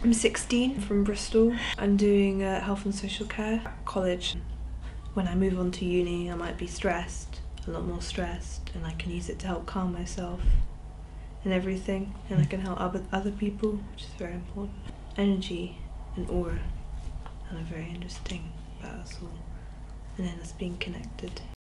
I'm 16, from Bristol. I'm doing health and social care at college. When I move on to uni, I might be stressed, a lot more stressed, and I can use it to help calm myself and everything, and I can help other people, which is very important. Energy and aura are very interesting about us all, and then us being connected.